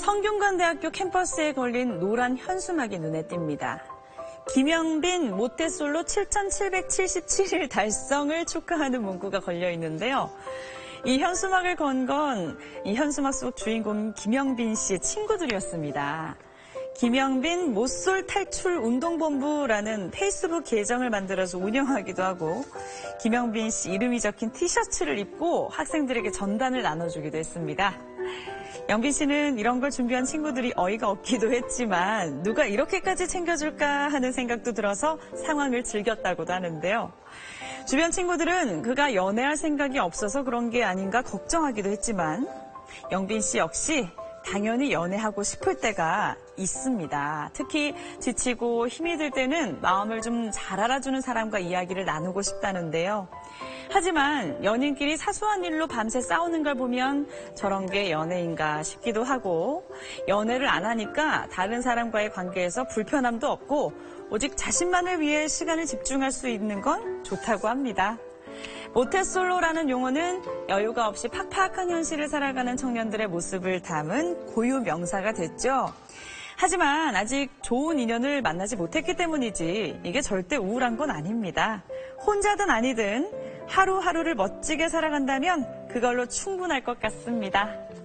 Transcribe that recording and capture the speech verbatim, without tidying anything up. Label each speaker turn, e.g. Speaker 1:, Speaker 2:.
Speaker 1: 성균관대학교 캠퍼스에 걸린 노란 현수막이 눈에 띕니다. 김영빈 모태솔로 칠천칠백칠십칠 일 달성을 축하하는 문구가 걸려 있는데요. 이 현수막을 건 건 이 현수막 속 주인공 김영빈 씨의 친구들이었습니다. 김영빈 모쏠 탈출 운동본부라는 페이스북 계정을 만들어서 운영하기도 하고 김영빈 씨 이름이 적힌 티셔츠를 입고 학생들에게 전단을 나눠주기도 했습니다. 영빈 씨는 이런 걸 준비한 친구들이 어이가 없기도 했지만 누가 이렇게까지 챙겨줄까 하는 생각도 들어서 상황을 즐겼다고도 하는데요. 주변 친구들은 그가 연애할 생각이 없어서 그런 게 아닌가 걱정하기도 했지만 영빈 씨 역시 당연히 연애하고 싶을 때가 있습니다. 특히 지치고 힘이 들 때는 마음을 좀 잘 알아주는 사람과 이야기를 나누고 싶다는데요. 하지만 연인끼리 사소한 일로 밤새 싸우는 걸 보면 저런 게 연애인가 싶기도 하고 연애를 안 하니까 다른 사람과의 관계에서 불편함도 없고 오직 자신만을 위해 시간을 집중할 수 있는 건 좋다고 합니다. 모태솔로라는 용어는 여유가 없이 팍팍한 현실을 살아가는 청년들의 모습을 담은 고유 명사가 됐죠. 하지만 아직 좋은 인연을 만나지 못했기 때문이지 이게 절대 우울한 건 아닙니다. 혼자든 아니든 하루하루를 멋지게 살아간다면 그걸로 충분할 것 같습니다.